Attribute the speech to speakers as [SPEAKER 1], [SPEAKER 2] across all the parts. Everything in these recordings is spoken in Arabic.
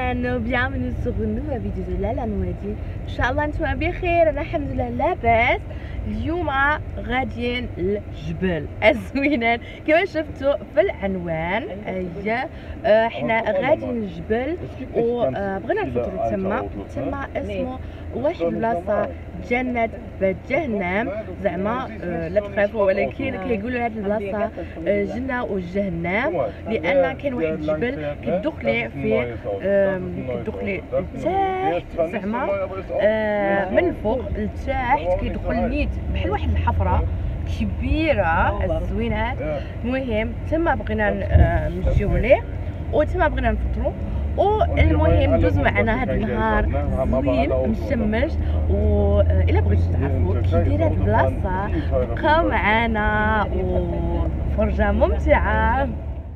[SPEAKER 1] everyone, bienvenue sur une nouvelle vidéo de لالا نوادي. ان شاء الله نتوما بخير. انا الحمد لله لاباس. اليوم غاديين للجبل الزوينات كما شفتوا في العنوان. احنا غاديين للجبل وبغينا نفطروا تما اسمه واحد البلاصه جنة بجهنم زعما لا تخافوا، ولكن كيقولوا هاد البلاصه جنة وجهنم لان كاين واحد الجبل كتدخلي فيه كتدخلي لتحت زعما من الفوق لتحت كيدخل نيت بحال واحد الحفره كبيره الزوينات. المهم تما بغينا نمشيو ليه وتما بغينا نفطروا. والمهم دوزوا معنا هذا النهار زوين مشمش. والا بغيتوا تعرفوا كي دايره هاد البلاصه بقاو معنا وفرجه ممتعه.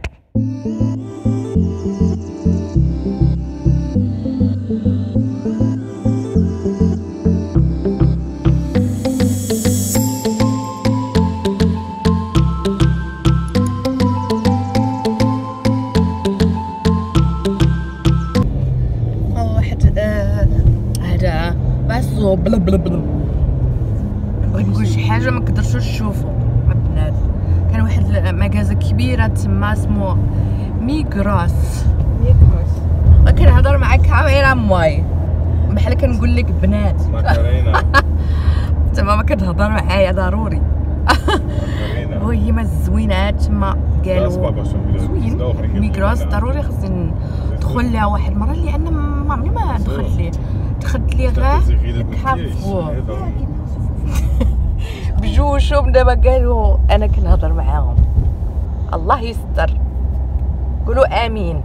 [SPEAKER 1] بلا بلا بلا بغيت نقول شي حاجه ما كدرتوش تشوفوا البنات. كان واحد المغازه كبيره تما اسمه ميغروس. كنهضر مع الكاميرا ماي بحال كنقول لك بنات تما ما كتهضر معايا ضروري. وهي ما الزوينات تما قالوا زوين ميغروس ضروري خصني ندخل لها واحد المره لان ما عمري ما دخلت لي غير كافو بجوجهم. دابا قالوا انا كنهضر معاهم. الله يستر، قولوا امين.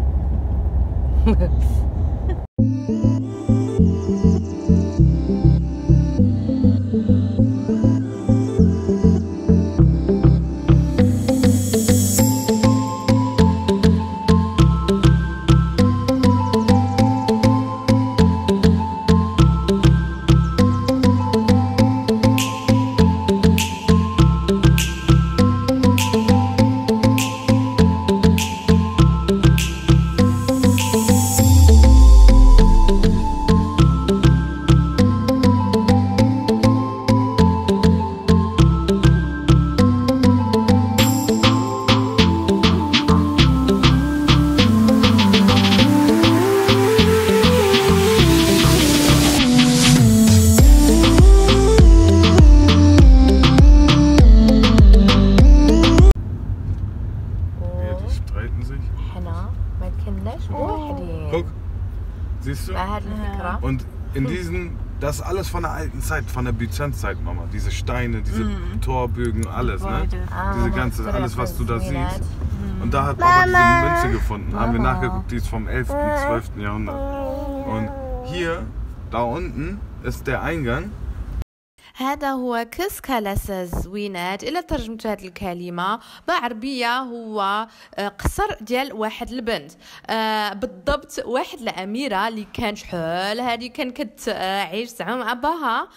[SPEAKER 2] Siehst du? Und in diesen, das ist alles von der alten Zeit, von der Byzantzeit, Mama. Diese Steine, diese Torbögen, alles, ne? Diese ganze, alles, was du da siehst. Und da hat Papa diese Münze gefunden. Haben wir nachgeguckt, die ist vom 11., 12. Jahrhundert. Und hier, da unten, ist der Eingang.
[SPEAKER 1] هذا هو كسكالس الزوينات. إلا ترجمت هذه الكلمة بالعربية هو قصر ديال واحد البنت، بالضبط واحد الأميرة اللي كان شحال هذه كان كتعيش زعما مع باها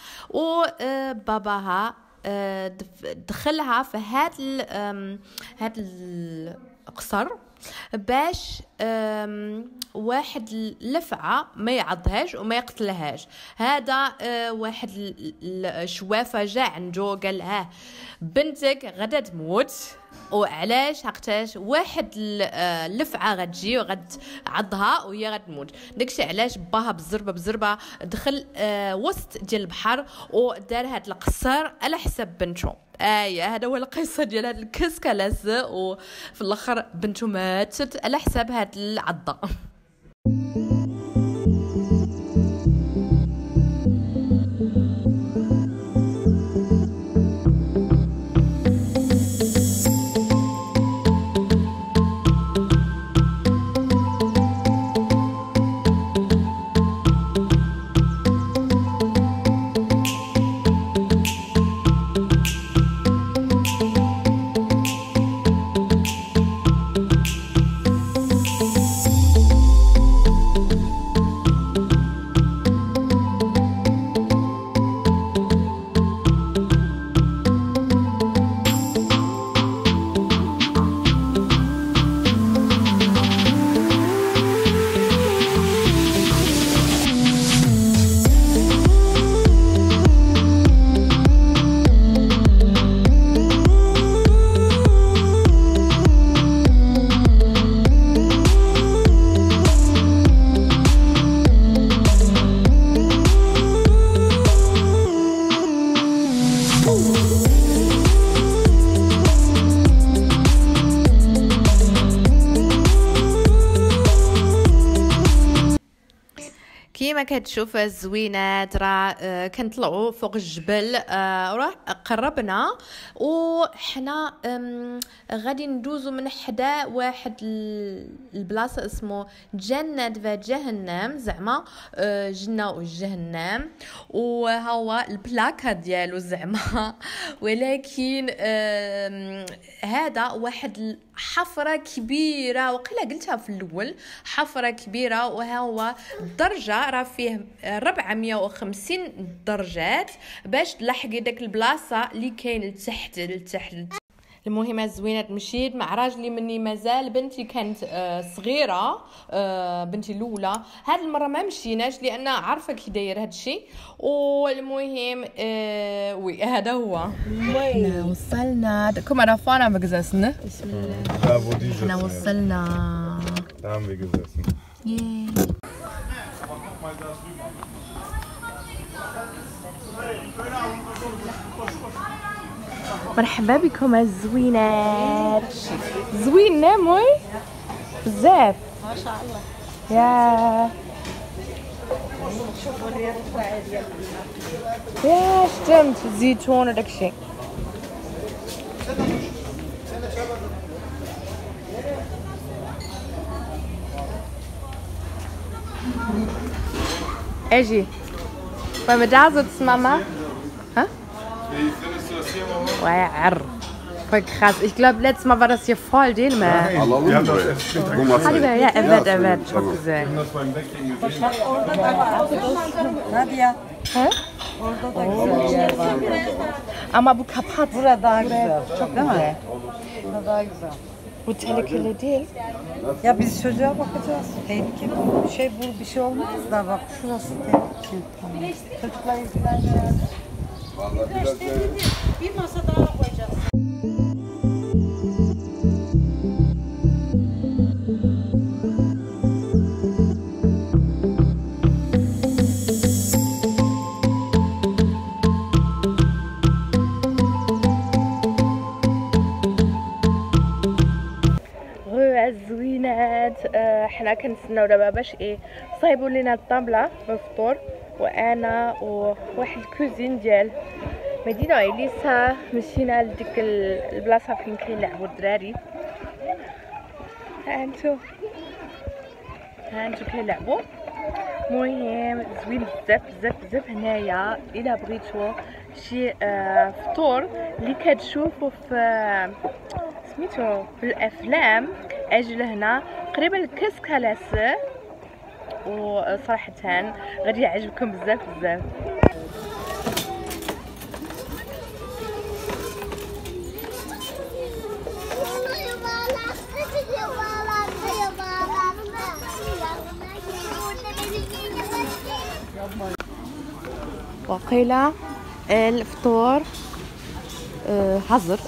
[SPEAKER 1] وباباها دخلها في هاد القصر باش واحد اللفعه ما يعضهاش وما يقتلهاش. هذا واحد الشوافه جا عنده قال لها بنتك غدا تموت. وعلاش حقتاش واحد اللفعه غتجي وغتعضها وهي غتموت. داكشي علاش باها بزربه دخل وسط ديال البحر ودار هاد القصر على حساب بنته. هذا هو القصه ديال هاد الكسكلاس، وفي الاخر بنته ماتت على حساب هاد العضه. كيما كتشوف الزوينات راه كنطلعوا فوق الجبل وراه قربنا وحنا غادي ندوزو من حدا واحد البلاصه اسمه جنة وجهنم زعما جنة وجهنم وهو البلاكه ديالو زعما ولكن هذا واحد حفره كبيره وقيلا قلتها في الاول حفره كبيره وهو الدرجه راه فيه 450 درجات باش تلحقي داك البلاصه اللي كاين لتحت. المهم الزوينات مشيت مع راجلي مني مازال بنتي كانت صغيره بنتي الاولى. هاد المره ما مشيناش لان عارفه كي داير هاد الشيء. والمهم وي هذا هو وصلنا كما رافانا بقزاسنا بسم الله احنا وصلنا مرحبا بكم الزوينات. زوين ناموي بزاف ما شاء الله يا شوفوا الرفاعه ديالها يا شتمت الزيتون وداكشي. اجي beim Dasitz Mama hä? Wie findest du das hier, Mama? Voll krass. Ich glaube, letztes Mal war das hier voll Dänemark. Ja, er wird. Çok güzel. Nadia. Hä? Orada da güzel yer var. Ama bu kapat. Burada daha güzel. Çok güzel. Burada daha güzel. Bu tehlikeli değil. Ya biz çocuğa bakacağız. Tehlikeli bir şey bu bir şey olmaz da bak şurası tehlikeli. Tamam. Çocuklar ilgileneceğiz. Vallahi biraz bir masa daha koyacağız. الزوينات احنا كنتسناو دابا باش صايبوا لينا الطابله بالفطور وانا وواحد الكوزين ديال مدينه اليسا مشينا لديك البلاصه فين كيلعبوا الدراري. ها انتو كيلعبوا. المهم زوين بزاف هنايا الا بغيتو شي فطور اللي كتشوفوا في سميتو في الافلام اجي لهنا قريبا الكسكالاس وصراحه غادي يعجبكم بزاف. وقيل الفطور حظر.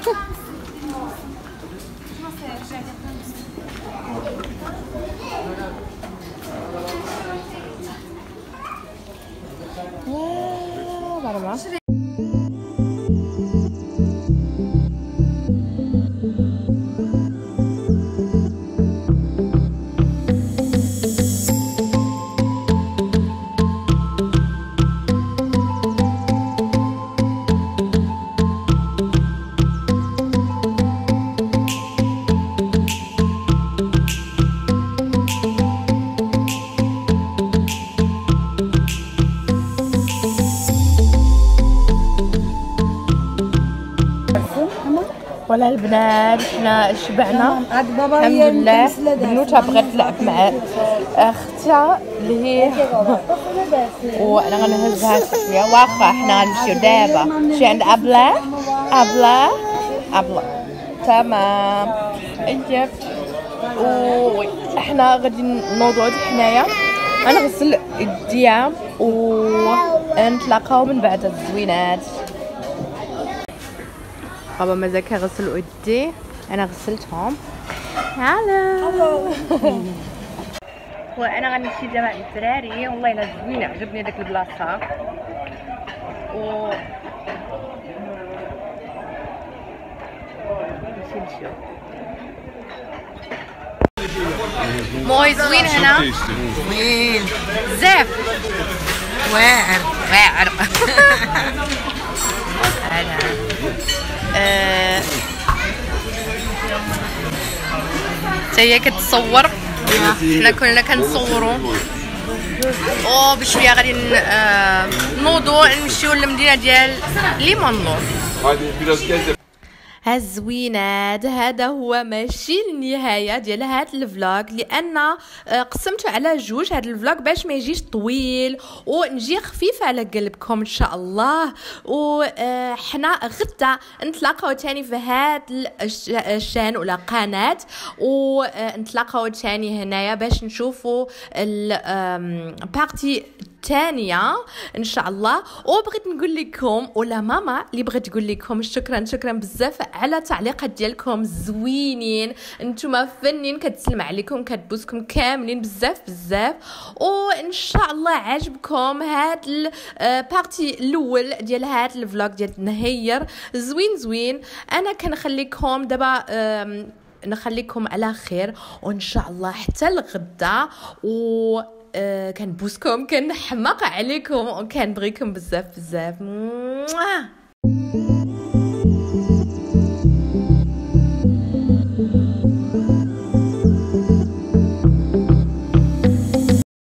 [SPEAKER 1] ولا البنات حنا شبعنا الحمد لله. بنوتها بغات تلعب مع اختها اللي هي وانا غنهزها شويه واخا حنا غنمشيو دابا نمشي عند ابله تمام. اييه وحنا غادي نوضو حنايا انا غسل يديا ونتلاقاو من بعد الزوينات. بابا مازال كيغسل يديه انا غسلتهم. هالو وانا غنمشي دابا عند الدراري. والله الا زوينه عجبني داك البلاصه و نمشي نشوف. موي زوين هنا زوين بزاف واعر واعر هي كتصور حنا كلنا كنصوروا بشويه غادي نوضو نمشيو للمدينه ديال ليمونلو. الزوينات هذا هو ماشي النهايه ديال هذا الفلوغ لان قسمته على جوج هذا الفلوغ باش ما يجيش طويل ونجي خفيفه على قلبكم ان شاء الله. وحنا غدا نتلاقاو تاني في هذا الشان ولا قناه ونتلاقاو تاني هنايا باش نشوفوا البارتي الثانيه ان شاء الله. وبغيت نقول لكم ولا ماما اللي بغيت تقول لكم شكرا بزاف على تعليقات ديالكم زوينين، نتوما فنين، كتسلم عليكم كتبوسكم كاملين بزاف وان شاء الله عجبكم هاد البارتي الاول ديال هاد الفلوغ ديال نهير زوين. انا كنخليكم دابا نخليكم على خير وان شاء الله حتى الغدا كنبوسكم كنحماق عليكم وكنبغيكم بزاف.